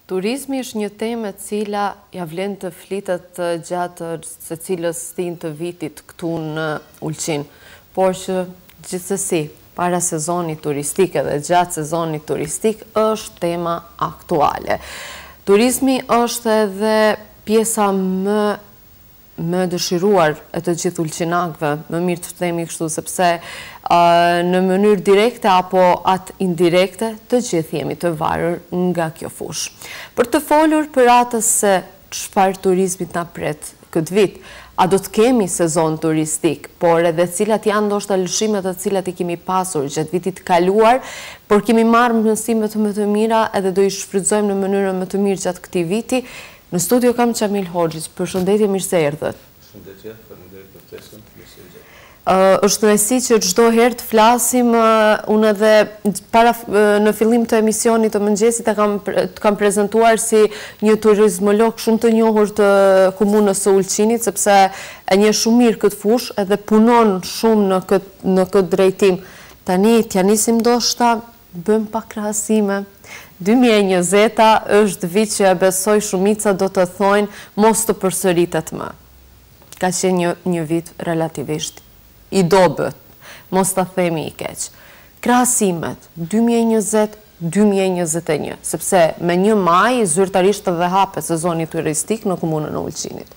Turizmi është një temë e cila ja vlen të flitet gjatë secilës ditë të vitit këtu në Ulqin, por që gjithsesi para sezonit turistik edhe gjatë sezonit turistik është tema aktuale. Turizmi është edhe pjesa më dëshiruar e të gjithë ulqinakëve, më mirë të themi kështu, sepse në mënyrë direkte apo atë indirekte të gjithë jemi të varur nga kjo fushë. Për të folur për atë se çfarë turizmit na pret këtë vit, a do të kemi sezon turistik, por edhe cilat janë ndoshta lëshimet të cilat i kemi pasur gjatë vitit kaluar, por kemi marrë mësime më të mira edhe do i shfrytëzojmë në mënyrën më të mirë gjatë këtij viti. Në studio kam Qamil Hoxhic, përshëndetje, mirë se erdhët. Përshëndetje, faleminderit për ftesën, mirë se jeni. Është kënaqësi që çdo herë të flasim, unë edhe në fillim të emisionit të mëngjesit të kam prezantuar si një turizmolog shumë të njohur të komunës së Ulqinit, sepse e njeh shumë mirë këtë fushë edhe punon shumë në këtë drejtim. Tani t'ja nisim ndoshta bëjmë pak krahasime. 2020 është vit që besoj shumica do të thojnë mos të përsëritet më. Ka qenë një vit relativisht i dobët, mos të themi i keq. Krahasimet 2020-2021, sepse me 1 maj zyrtarisht edhe hapet sezoni turistik në komunën e Ulqinit.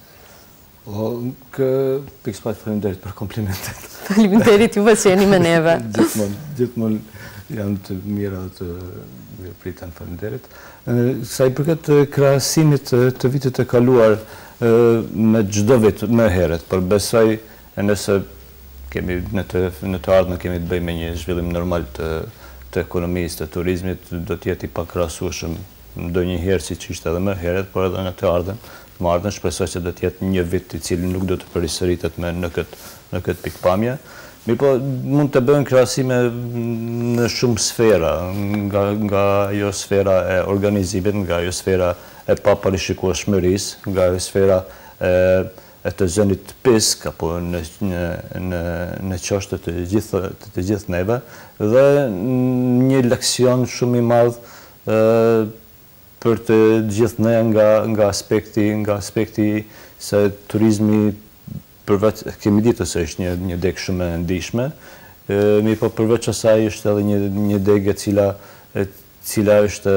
Pikësisht faleminderit për komplimentet. Faleminderit juve që jeni me neve. Gjithmonë janë të mira të mirëpritën, faleminderit. Sa i përket krahasimit të vitit të kaluar me çdo vit më herët, por besoj nëse kemi në të ardhmen kemi të bëjmë me një zhvillim normal të ekonomisë, të turizmit, do të jetë i pakrahasueshëm ndonjëherë siç ishte edhe më herët, por edhe në të ardhmen shpresoj se do të jetë një vit i cili nuk do të përsëritet në këtë pikpamje. Po mund të bëhen krahasime në shumë sfera, nga ajo sfera e organizimit, nga ajo sfera e paparishikueshmërisë, nga ajo sfera e të zënit pisk apo në çështje të gjithë neve, dhe një leksion shumë i madh për të gjithë ne nga aspekti se turizmi përveç kemi ditë se është një degë shumë e ndihshme, po përveç asaj është edhe një degë e cila është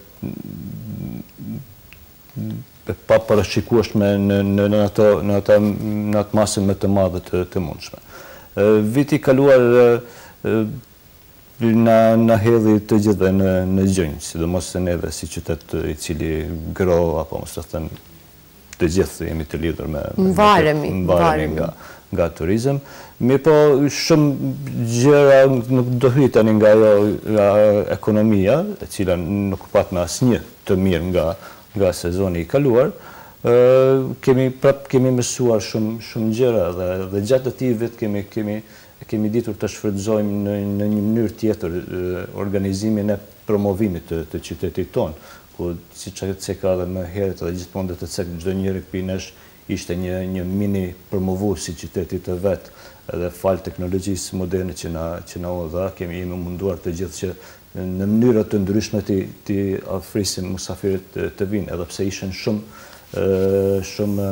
pa parashikueshme në atë masën më të madhe të mundshme. Viti i kaluar na hedhi të gjithëve në gjunjë, sidomos se neve si qytet i cili gro, apo mos të them të gjithë jemi të lidhur me varemi nga turizëm. Po shumë gjëra nuk do hyjnë nga ekonomia, e cila nuk pat me asnjë të mirë nga sezoni i kaluar. Kemi mësuar shumë gjëra dhe gjatë atij vit kemi ditur të shfrytëzojmë në një mënyrë tjetër organizimin e promovimit të qytetit tonë, ku siç e ka edhe më herët edhe gjithmonë do të cek çdo njeri prej nesh ishte një mini promovues i qytetit të vet, edhe fal teknologjisë moderne që na u dha, jemi munduar të gjithë që në mënyra të ndryshme të afrisim musafirët të vinë, edhe pse ishin shumë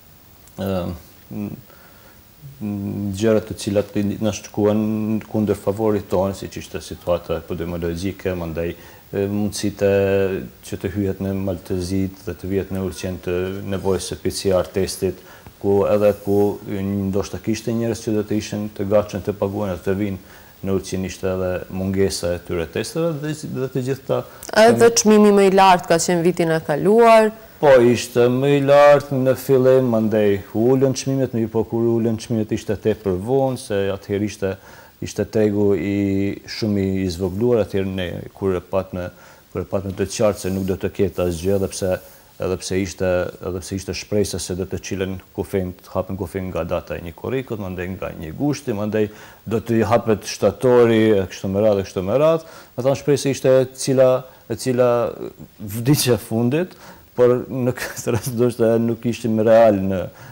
gjëra të cilat na shkuan kundër favorit tonë, siç ishte situata epidemiologjike, mandej mundësitë që të hyjet në Maltezit dhe të vihet në Ulqin të nevojës së PCR testit, ku ndoshta kishte njerëz që do të ishin të gatshëm të paguajnë të vinë në Ulqin, ishte edhe mungesa e tyre testeve dhe të gjitha. Edhe çmimi më i lartë ka qenë vitin e kaluar. Po, ishte më i lartë në fillim, mandej ulën çmimet, po kur ulën çmimet ishte tepër vonë, se atëherë ishte tregu shumë i zvogluar, atëherë ne kur e patme të qartë se nuk do të ketë asgjë, edhe pse ishte shpresa se do të çilen kufejt, të hapen kufejt nga data e një korrikut, mandej nga një gushti, mandej do të hapet shtatori, kështu me radhë. Atë shpresa ishte e cila vdiqe fundit, por në këtë rast ndoshta nuk ishim real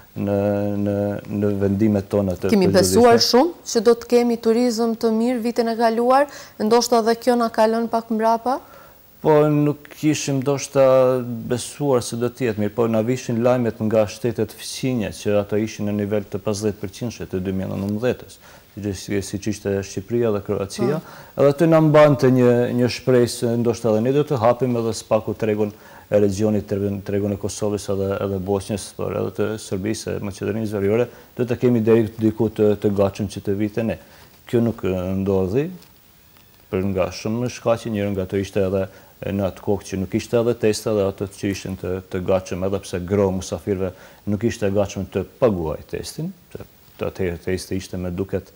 në vendimet tona të Kemi besuar shumë që do të kemi turizëm të mirë vitin e kaluar, ndoshta edhe kjo na ka lënë pak mbrapa? Po nuk ishim doshta besuar se do tjetë mirë, po na vishin lajmet nga shtetet fëqinje që ato ishin në nivel të 50% të 2019-ës, si që ishte Shqipëria dhe Kroacia, edhe të në mbante një shpresë, ndoshta edhe ne do të hapim edhe spaku tregun e regionit, tregun e Kosovës edhe Bosnjës, por edhe të Serbisë, Maqedonisë Veriore, do të kemi deri diku të gatshëm që të vite ne. Kjo nuk ndodhi, për nga shumë shkaqe, njërë nga të ishte edhe në atë kohë që nuk ishte edhe testa dhe ato që ishin të gatshëm, edhe pse gro musafirve nuk ishte gatshëm të paguaj testin, atëherë testi ishte me duket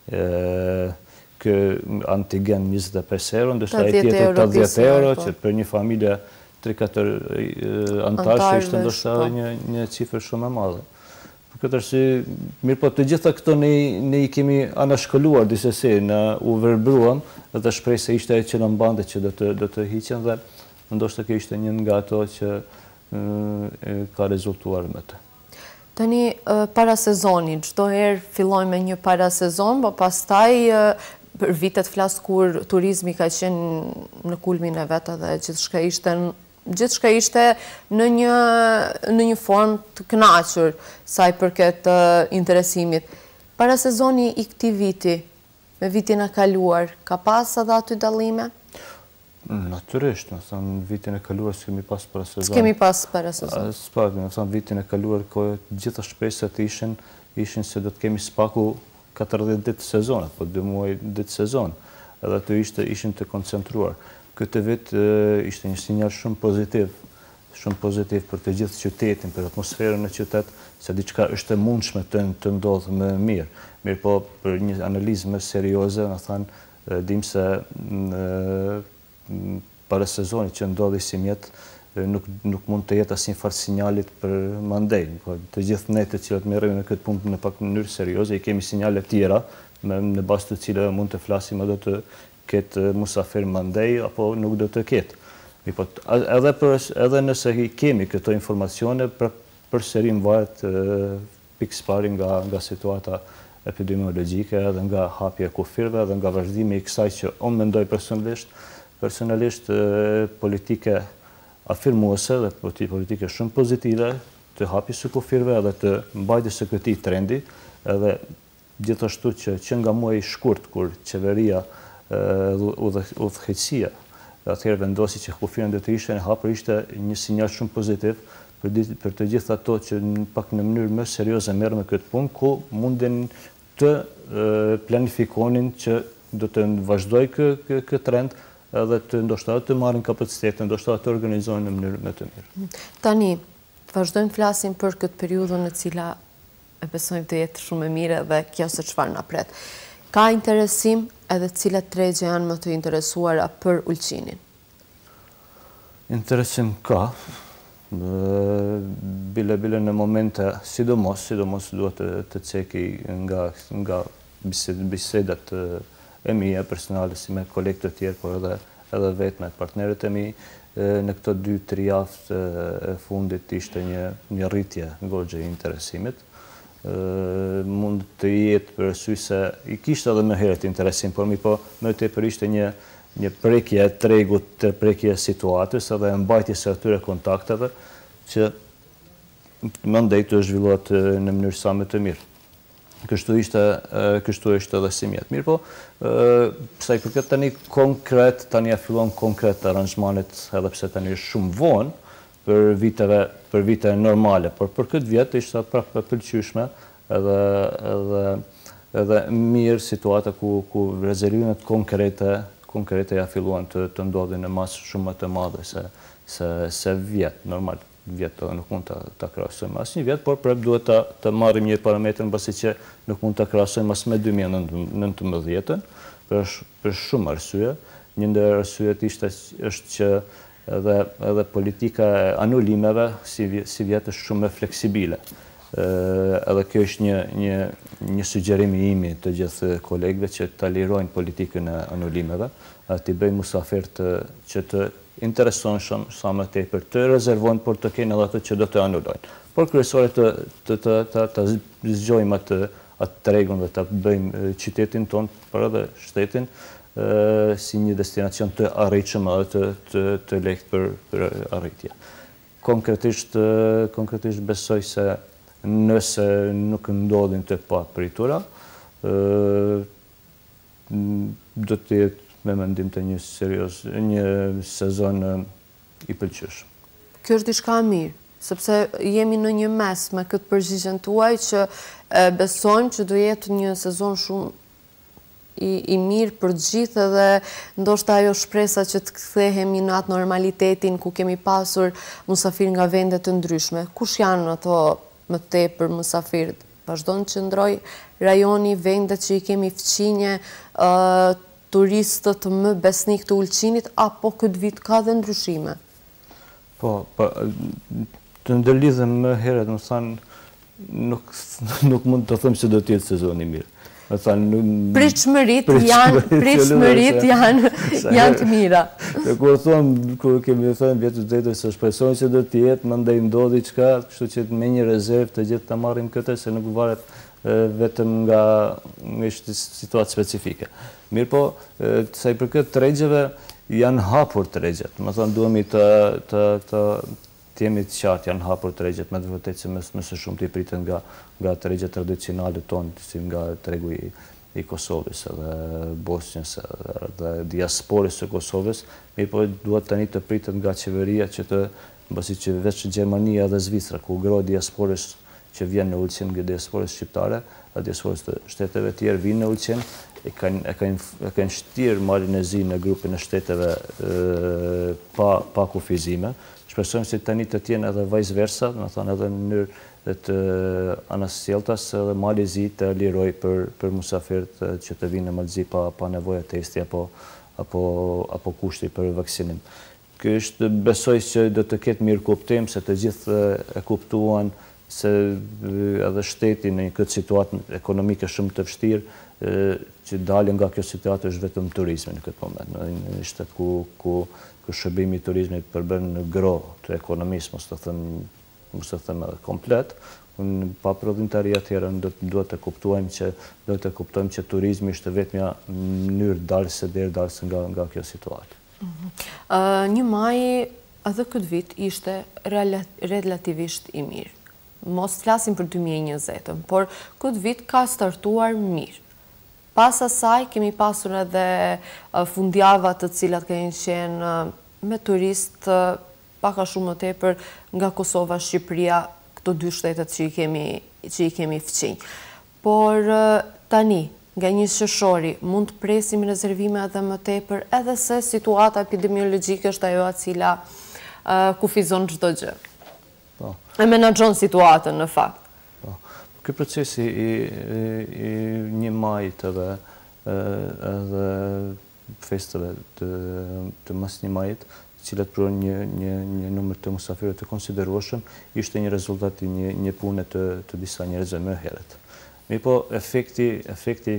kë antigen 25 euro, ndërsa e tjetër 80 euro, që për një familje 3-4 antarë ishte ndoshta një cifër shumë e madhe. Për këtë arsye, mirë po të gjitha këto ne i kemi anashkolluar disesi, u verbruam dhe shpresë se ishte që në mbante që do të hiqen dhe ndoshta kjo ishte një nga ato që ka rezultuar me të. Tani, para sezoni, çdo herë filloj me një para sezon, po pastaj për vitet flas kur turizmi ka qenë në kulmin e vet dhe gjithçka ishte në një formë të kënaqur sa i përket interesimit. Para sezoni i këtij viti, me vitin e kaluar, ka pas edhe aty dallime? Natyrisht, në thënë, vitin e kaluar s'kemi pas para sezon. S'kemi pas para sezon. Spaku, në thënë, vitin e kaluar, gjitha shpresat ishin se do të kemi spaku 40 ditë sezon, apo 2 muaj ditë sezon, edhe të ishin të koncentruar. Këtë vit ishte një sinjal shumë pozitiv për të gjithë qytetin, për atmosferën e qytet, se diçka është e mundshme të ndodhë më mirë. Mirë po, për një analizë më serioze, në thënë, dim se para sezoni që ndodhi si mjetë nuk mund të jetë asnjë farë sinjalit për mandej. Të gjithë ne të cilët merremi në këtë punë në pak mënyrë serioze, i kemi sinjale tjera në bazë të cilëve mund të flasim edhe të ketë musafir mandej apo nuk do të ketë. Edhe nëse kemi këto informacione, përsëri varet pikëpari nga situata epidemiologjike, edhe nga hapja e kufirëve, edhe nga vazhdimi i kësaj që unë mendoj personalisht politike afirmuese dhe politike shumë pozitive të hapjes së kufirëve edhe të mbajtjes së këtij trendi, edhe gjithashtu që nga muaji i shkurt kur qeveria udhëheqësia atëherë vendosi që kufirën do të ishte e hapur, ishte një sinjal shumë pozitiv për të gjithë ato që pak në mënyrë më serioze merren me këtë punë, ku munden të planifikonin që do të vazhdoj këtë trend edhe të ndoshta të marrin kapacitetin, ndoshta të organizohen në mënyrë më të mirë. Tani, vazhdojmë flasim për këtë periudhën e cila e besojmë të jetë shumë e mirë dhe kjo se çfarë na pret. Ka interesim edhe cilat tregje janë më të interesuara për Ulqinin? Interesim ka. Bile në momente, sidomos duhet të ceki nga bisedat e mia personale si me kolegë të tjerë, por edhe vetë me partnerët e mi, në këto 2-3 javë e fundit ishte një rritje goxhe i interesimit. Mund të jetë për arsye se i kishte edhe më herët interesim, por më tepër ishte një prekje e tregut, të prekje e situatës edhe mbajtjes së atyre kontakteve që mandej të zhvillohet në mënyrë sa më të mirë. Kështu është edhe si mjetë. Mirë po, sa i përket tani konkret, tani ja fillon konkret aranzhmanet, edhe pse tani është shumë vonë për vite normale, por për këtë vjet ishte prapë e pëlqyeshme edhe mirë situata ku rezervimet konkrete ja filluan të ndodhin në masë shumë më të madhe se vjet, normal. Vjet edhe nuk mund të krahasojmë asë një vjet, por prap duhet të marrim një parametër në basi që nuk mund të krahasojmë as me 2019 për shumë arsye. Një ndër arsyet është që edhe politika e anulimeve si vjet është shumë më fleksibile. Edhe kjo është një sugjerim i imi të gjithë kolegëve që ta lirojnë politikën e anulimeve, t'i bëjnë musafirët që të intereson shumë sa më tepër të rezervojnë, por të kenë edhe ato që do të anulojnë. Por kryesore të zgjojmë atë tregun dhe të bëjmë qytetin tonë, për edhe shtetin, si një destinacion të arritshëm edhe të lehtë për arritje. Konkretisht besoj se nëse nuk ndodhin të papritura, do të jetë me mendim të një sezon i pëlqyeshëm. Kjo është diçka e mirë, sepse jemi në një mes me këtë përgjigjen tuaj që besojmë që do jetë një sezon shumë i mirë për gjithë dhe ndoshta ajo shpresa që të kthehemi në atë normalitetin ku kemi pasur musafir nga vende të ndryshme. Kush janë ato më tepër musafirët? Vazhdon të qëndroj rajoni, vendet që i kemi fqinje, turistët më besnik të Ulqinit, apo këtë vit ka dhe ndryshime? Po, të ndërlidhem më herët, më thanë, nuk mund të thëmë që do t'jetë sezoni mirë. Pritshmërit janë të mira. Kur kemi thënë vjetë të drejtë se shpresojnë që do t'jetë, më ndaj ndodhi qka, kështu që me një rezervë të gjithë të marrim këtë, se nuk varet vetëm nga situatë specifike. Mirë po, sa i përket tregjeve, janë hapur tregjet. Më thënë, duhemi të jemi të qartë, janë hapur tregjet, me të vërtetë që mëse shumë të i pritën nga tregjet tradicionale tonë, si nga tregu i Kosovës edhe Bosnjës dhe diasporës së Kosovës, mirë po duhet tani të pritën nga qeveria që mbasi që veç Gjermania dhe Zvicra, ku gro diasporës që vjen në Ulqin, nga diasporës shqiptare, dhe diasporës të shteteve tjerë vinë në Ulqin, e kanë shtirë marrjen e zi në grupin e shteteve pa kufizime. Shpresojmë se tani të tjenë edhe vice versa, do të thonë edhe në mënyrë të anasjeltas edhe mali zi të liroj për musafirët që të vinë në Malzi pa nevojë testi apo kushti për vaksinim. Kështë besoj që do të ketë mirë kuptim se të gjithë e kuptuan se edhe shteti në këtë situatë ekonomike shumë të vështirë që dalin nga kjo situatë është vetëm turizmi në këtë moment. Në një shtet ku shërbimi i turizmit përbën në gro të ekonomisë, mos të them edhe komplet, pa prodhimtaria tjera duhet të kuptojmë që turizmi është vetëm mënyrë dalëse nga kjo situatë. Një maj edhe këtë vit ishte relativisht i mirë. Mos flasim për 2020, por këtë vit ka startuar mirë. Pas asaj kemi pasur edhe fundjava të cilat kanë qenë me turist paka shumë më tepër nga Kosova, Shqipëria, këto dy shtetet që i kemi fqinj. Por tani, nga një shëshori, mund të presim rezervime edhe më tepër, edhe se situata epidemiologjike është ajo cila kufizon çdo gjë. E menaxhon situatën në fakt. Ky procesi i një majit edhe festave të mas një majit, cilat pruan një numër të musafirëve të konsiderueshëm, ishte një rezultat i një pune të disa njerëzve më herët. Mirë po, efekti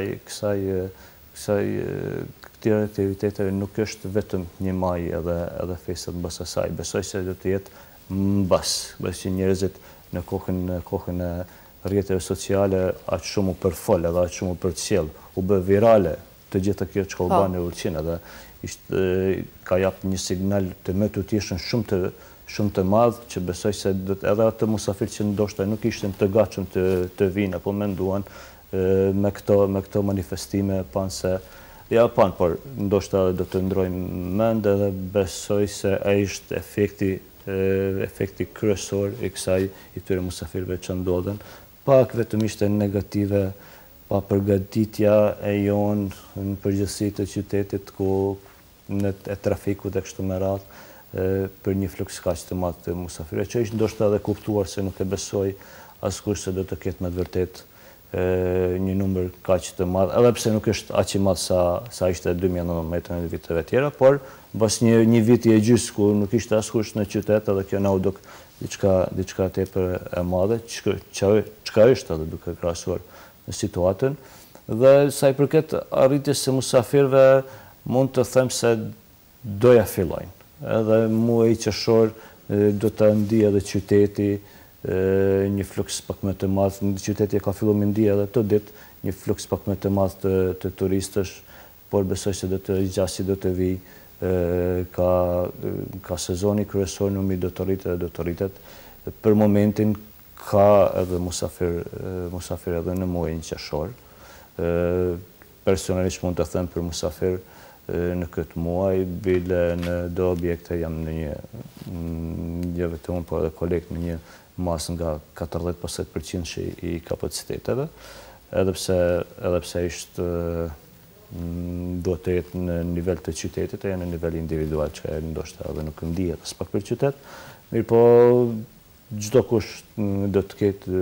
këtyre aktiviteteve nuk është vetëm një maj edhe festat mbas asaj. Besoj se do të jetë mbas që njerëzit në kohën e rrjeteve sociale aq shumë u përfol edhe aq shumë u përcjell, u bë virale të gjitha kjo që ka u bërë në Ulqin edhe ka jap një signal të më të tjeshën shumë të madh që besoj se edhe atë musafir që ndoshta nuk ishte të gatshëm të vinë apo menduan me këto manifestime por ndoshta do të ndrojmë mend edhe besoj se ai është efekti kryesor i këtyre musafirëve që ndodhen. Pak vetëm ishte negative pa përgatitja e jonë në përgjithësi të qytetit e trafikut e kështu me radhë për një fluks kaq të madh të musafirëve, që ishte ndoshta edhe kuptuar se nuk e besoj askush se do të ketë me të vërtetë një numër kaq të madh, edhe pse nuk është aq i madh sa ishte 2019 në viteve tjera, por pas një viti e gjys ku nuk ishte askush në qytet, edhe kjo na u duk diçka tepër e madhe, çka është edhe duke krahasuar në situatën. Dhe sa i përket arritjes së musafirëve, mund të them se doja fillojnë. Edhe muaji qershor do të ndi edhe qyteti një fluks pak më të madh. Qyteti ka filluar me ndi edhe këtë ditë një fluks pak më të madh të turistësh por besoj se gjasi do të vi, ka sezoni kryesor, numri do të rritet. Për momentin ka edhe musafir edhe në muajin qershor. Personalisht mund të them për musafir në këtë muaj, bile në do objekte jam në një vetëm, po edhe kolegë në një mas nga 40-50% i kapaciteteve, edhe pse ishtë duhet të jetë në nivel të qytetit e në nivel individual, që e ndoshta edhe nuk ndihet as pak për qytet. Mirë po, çdo kush do të ketë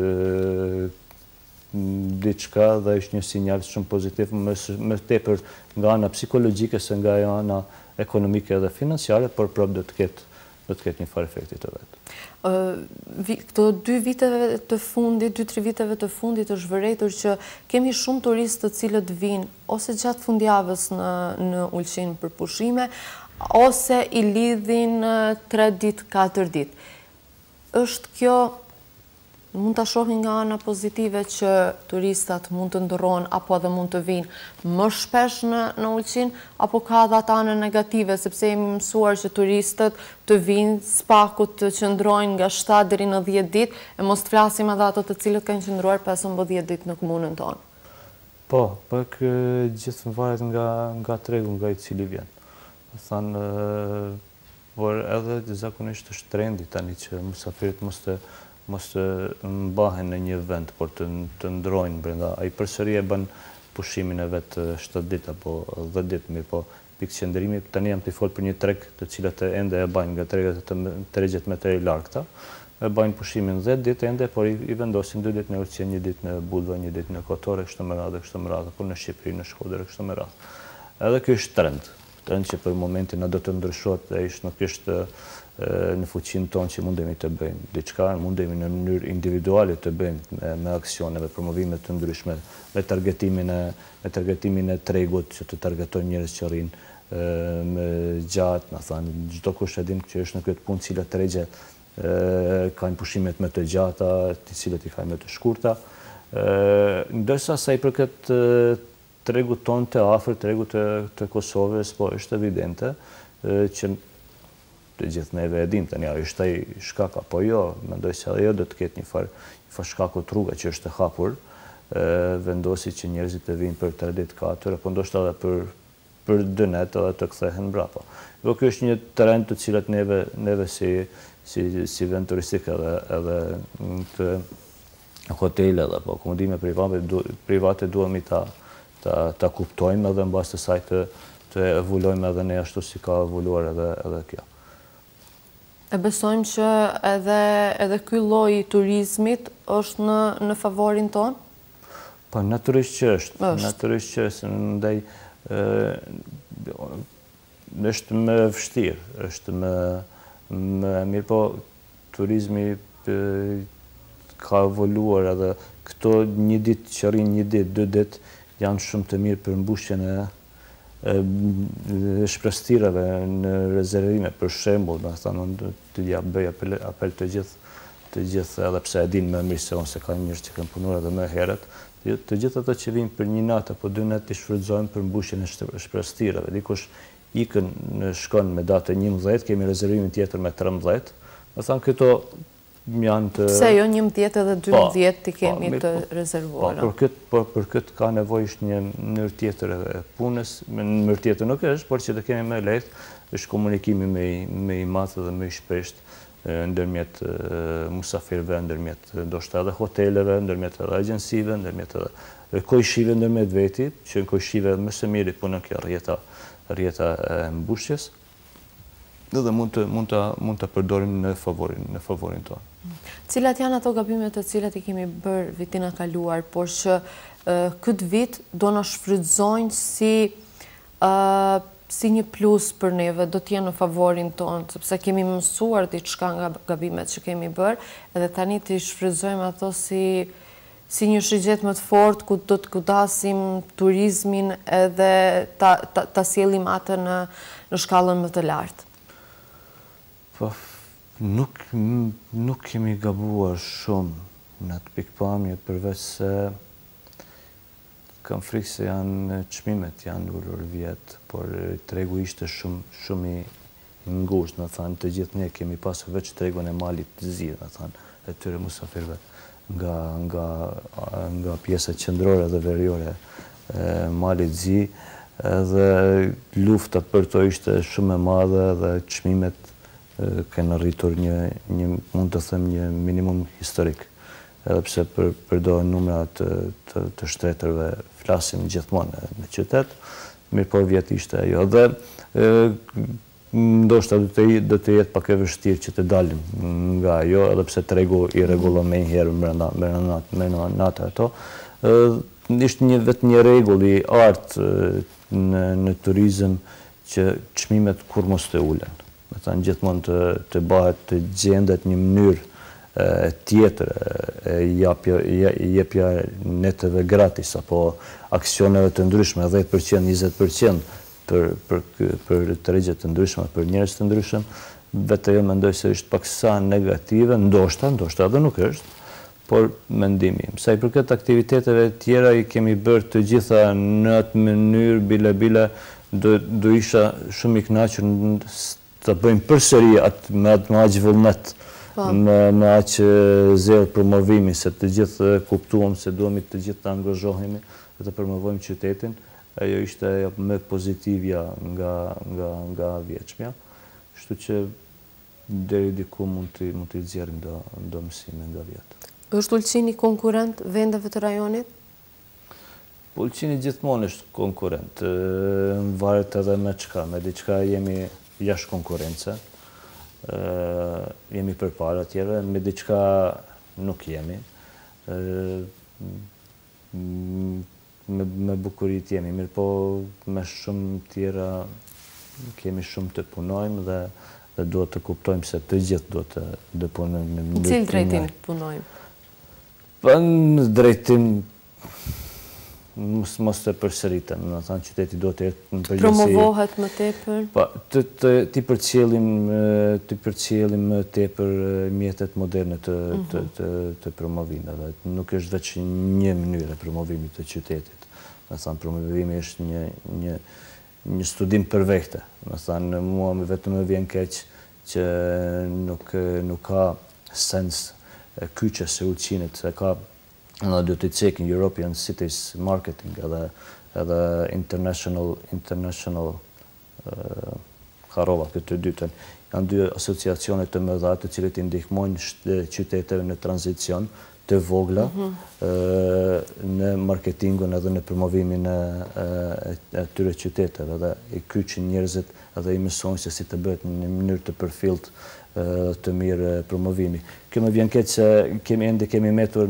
diçka dhe është një sinjal shumë pozitiv, më tepër nga ana psikologjike se nga ana ekonomike dhe financiare, por prapë do të ketë një farë efekti të vet. Këto 2 viteve të fundit, 2-3 viteve të fundit është vërejtur që kemi shumë turistë të cilët vinë ose gjatë fundjavës në Ulqin për pushime, ose i lidhin 3 ditë, 4 ditë. Është kjo, mund të shohin nga ana pozitive që turistat mund të ndërrohen apo dhe mund të vinë më shpesh në Ulqin, apo ka dhe ata anën negative, sepse jemi mësuar që turistët të vinë spaku të qëndrojnë nga 7 deri në 10 ditë, e mos të flasim edhe ato të cilët kanë qëndruar 15 ditë në komunën tonë. Po, pak gjithë varet nga tregu, nga i cili vjen. Thanë, por edhe zakonisht është trendi tani që musafirit mos të mbahen në një vend, por të ndrojnë brenda. Ai përsëri e bën pushimin e vet 7 ditë apo 10 ditë, mirë po pikëqendrimi tani jam të fol për një treg të cilat ende e bajnë nga tregjet më të largëta, e bajnë pushimin 10 ditë ende, por i vendosin 2 ditë në Ulqin, 1 ditë në Budva, 1 ditë në Kotor, kështu me radhë, por në Shqipëri, në Shkodër, kështu me radhë. Edhe kjo është trend që për momentin do të ndryshohet, e nuk është në fuqinë tonë që mundemi të bëjmë diçka, mundemi në mënyrë individuale të bëjmë me aksione, me promovime të ndryshme, me targetimin e tregut që të targetojnë njerëz që rrinë me gjatë, na thanë, çdo kush e din që është në këtë punë cilat tregje kanë pushimet më të gjata, të cilët i kanë më të shkurta. Ndërsa sa i përket tregut tonë të afër, tregut të Kosovës, po është evidente që të gjithë neve e dim tani, është ai shkak apo jo, mendoj se ajo do të ketë një farë shkaku të rruga që është e hapur, vendosi që njerëzit të vinë për 3 ditë, 4, apo ndoshta edhe për 2 net edhe të kthehen mbrapa. Jo, kjo është një trend të cilat neve si vend turistik edhe të hotele dhe apo akomodime private duhemi ta kuptojmë edhe mbas të saj të evolojmë edhe ne ashtu si ka evoluar edhe kjo. E besojmë që edhe ky lloj turizmit është në favorin tonë? Po, natyrisht që është, ndaj është më vështirë, është më mirë, po turizmi ka evoluar edhe këto 1 ditë që rrinë 1 ditë, 2 ditë janë shumë të mirë për mbushjen e shprestirave në rezervime, për shembull, të bëj apel të gjithë edhe pse e din më mirë se unë se ka njerëz që kanë punuar edhe më herët, të gjithë ato që vinë për 1 natë apo 2 natë të shfrytëzojnë për mbushjen e shprestirave. Dikush ikën shkon me datë 11, kemi rezervimin tjetër me 13. Do thënë këto janë të... Pse jo 11 edhe 12 të kemi të rezervuara? Për këtë ka nevojë një mënyrë tjetër e punës, mënyrë tjetër nuk është, por që të kemi më lehtë, është komunikimi me i madh dhe më i shpeshtë ndërmjet musafirëve, ndërmjet ndoshta edhe hoteleve, ndërmjet edhe agjensive, ndërmjet edhe kojshive ndërmjet veti, që në kojshive më së miri punën kjo rjeta e mbushjes, dhe mund të përdorim në favorin tonë. Cilat janë ato gabimet të cilat i kemi bërë vitin e kaluar, por që këtë vit do në shfrytëzojnë si një plus për neve, do t'jenë në favorin tonë, sepse kemi mësuar diçka nga gabimet që kemi bërë, edhe tani t'i shfrytëzojmë ato si një shigjet më të fort, ku do të kudasim turizmin edhe ta sjellim atë në shkallën më të lartë. Po, nuk kemi gabuar shumë në të pikpamje, përveç se Kam frikë se janë çmimet, janë ullur vjetë, por tregu ishte shumë i ngushtë, në thanë, të gjithë ne kemi pasur veç tregun e malit të zi, në thanë, e tyre musafirve nga pjesët qendrore dhe veriore malit zi, edhe lufta për to ishte shumë e madhe dhe çmimet kanë rritur mund të them një minimum historik. Edhe pse përdo numra të shtretërve flasim gjithmonë në qytet, mirë po vjetë ishte ajo. Dhe ndoshta do të jetë pak e vështirë që të dalim nga ajo, edhe pse tregu i rregullon më njëherë brenda natë ato. Ishte vetë një rregull i artë në turizëm që çmimet kur mos të ulen. Me thënë gjithmonë të bëhet të gjendet një mënyrë tjetër, jepja neteve gratis, apo aksioneve të ndryshme, 10%, 20% për tregjet të ndryshme, për njerëz të ndryshëm, vetë jo mendoj se është paksa negative, ndoshta dhe nuk është, por mendimi im. Sa i përket aktiviteteve tjera i kemi bërë të gjitha në atë mënyrë, bile, do isha shumë i kënaqur të bëjmë përsëri me aq vullnet, me aq zero promovimi, se të gjithë kuptuam se duhemi të gjithë të angazhohemi dhe të promovojmë qytetin. Ajo ishte më pozitivja nga vjeçmja, kështu që deri diku mund t'i nxjerrim do mësime nga vjetë. Është Ulqini konkurent vendeve të rajonit? Ulqini gjithmonë është konkurent, varet edhe me çka, me diçka jemi jashtë konkurrence, jemi përpara tjerëve, me diçka nuk jemi. Me bukurit jemi, mirë po me shumë tjera kemi shumë të punojmë dhe duhet të kuptojmë se të gjithë duhet të punojmë. Në cilë drejtim të punojmë? Në drejtim mos të përsëritem, në thënë qyteti do të jetë në përgjithësi. Promovohet më tepër? Ti përcjellim më tepër mjetet moderne të promovimeve. Nuk është veç një mënyrë e promovimit të qytetit. Në thënë promovimi është një studim përvekte. Në thënë mua vetëm më vjen keq që nuk ka sens kyçes së Ulqinit, se ka do të cekin European Cities Marketing edhe International Harova këtë dytën. Janë dy asociacione të mëdha të cilët i ndihmojnë qyteteve në tranzicion të vogla në marketingun edhe në promovimin e tyre qyteteve dhe i kyçin njerëzit edhe i mësojnë se si të bëhet në mënyrë të përfillt të mirë promovimi. Kjo më vjen keq se kemi metur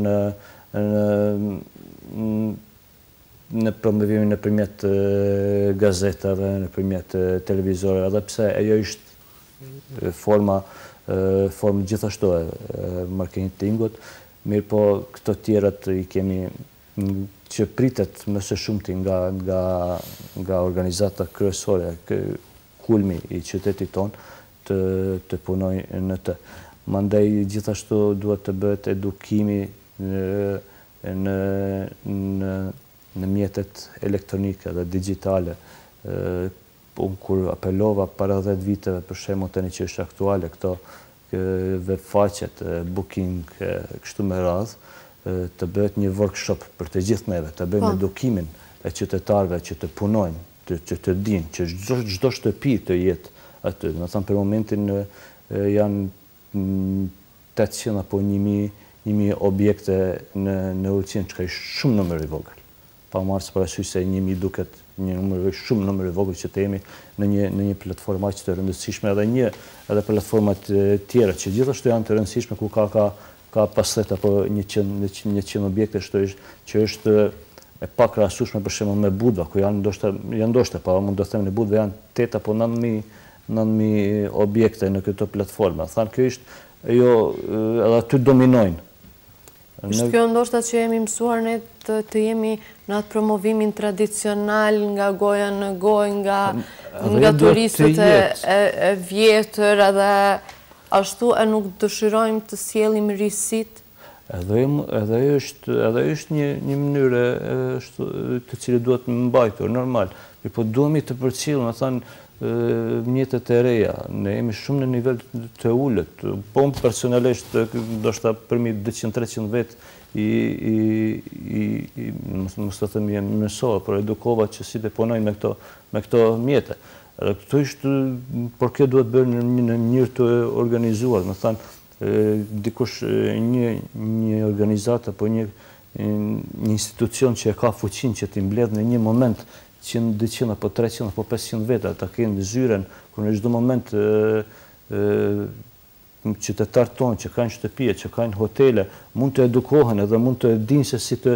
në promovimin nëpërmjet gazetave, nëpërmjet televizorëve, edhe pse ajo është forma gjithashtu e marketingut, mirë po këto tjerat i kemi që pritet më së shumti nga organizata kryesore, kulmi i qytetit tonë të punoj në të. Mandej gjithashtu duhet të bëhet edukimi në mjetet elektronike dhe digitale. Unë kur apelova para 10 viteve, për shembull tani që është aktuale, këto webfaqet, booking, kështu me radhë, të bëhet një workshop për të gjithë neve, të bëjmë edukimin e qytetarëve që të punojnë, që të dinë, që çdo shtëpi të jetë aty. Në thënë për momentin janë 800 apo 1000 objekte në Ulqinë, që ka shumë numër i vogël. Pa marrë parasysh se 1000 duket një shumë numër i vogël që të jemi në një platformë aq të rëndësishme, edhe platformat tjera që gjithashtu janë të rëndësishme, ku ka 50 apo 100 objekte, që është e pakrahasueshme për shembull me Budva, ku janë ndoshta, pa mund të them në Budva janë 8 apo 9000 objekte në këto platforma. Thanë kjo është, edhe aty dominojnë. Është kjo ndoshta që jemi mësuar ne të jemi në atë promovimin tradicional nga goja në gojë, nga turistët e vjetër, edhe ashtu e nuk dëshirojmë të sjellim risit? Edhe është një mënyrë të cilë duhet më mbajtur, normal. Po duhemi të përcjellë, më thanë, mjetet e reja. Ne jemi shumë në nivel të ullët. Po më personalisht, do shta përmi 200-300 vetë, mos të thëmë jenë mësova, por edukova që si të ponojnë me këto mjete. Këto ishtë, por kjo duhet bërë në mënyrë të organizuar, më thanë, dikush një organizat apo një institucion që e ka fuqin që t'i mbledh në një moment 100, 200 apo 300 apo 500 veta, ta kenë zyren, kur në çdo moment qytetarët tonë që kanë shtëpie, që kanë hotele, mund të edukohen edhe mund të dinë se si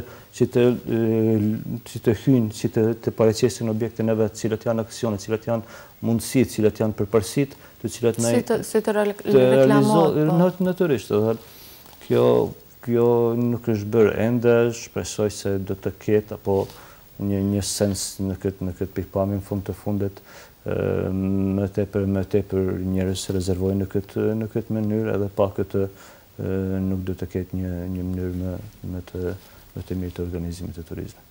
të hyjnë, si të paraqesin objektin e vetë, cilat janë aksionet, cilat janë mundësitë, cilat janë përparësitë, të cilat si të reklamohet. Natyrisht, kjo nuk është bërë ende, shpresoj se do të ketë apo një sens në këtë pikpamjen fund të fundit. Më tepër njerëz rezervojnë në këtë mënyrë, edhe pa këtë nuk do të ketë një mënyrë më të mirë të organizimit të turizmit.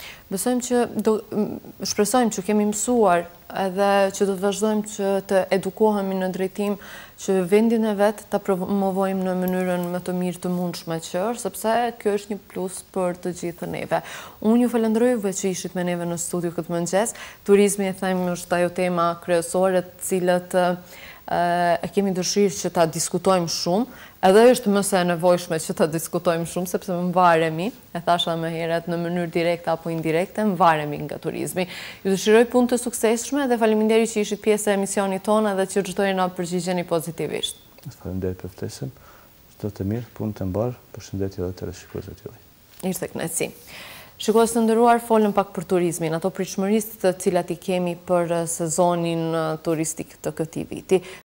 Shpresojmë që kemi mësuar edhe që do të vazhdojmë që të edukohemi në drejtim që vendin e vetë të promovojmë në mënyrën më të mirë të mundshme që është, sepse kjo është një plus për të gjithë neve. Unë ju falenderoj juve që ishit me neve në studio këtë mëngjes. Turizmi, e themi, është ajo tema kryesore të cilët e kemi dëshirë që ta diskutojmë shumë, edhe është mëse e nevojshme që ta diskutojmë shumë, sepse më varemi, e thasha më herët, në mënyrë direkte apo indirekte, më varemi nga turizmi. Ju dëshiroj punë të suksesshme dhe faleminderit që ishit pjesë e emisionit tonë dhe që çdo na përgjigjeni pozitivisht. Faleminderit për ftesën. Çdo të mirë, punë të mbar, përshëndetje edhe të shikuesve tuaj. Ishte kënaqësi. Shikues të nderuar, folëm pak për turizmin, ato pritshmërisë të cilat i kemi për sezonin turistik të këtij viti.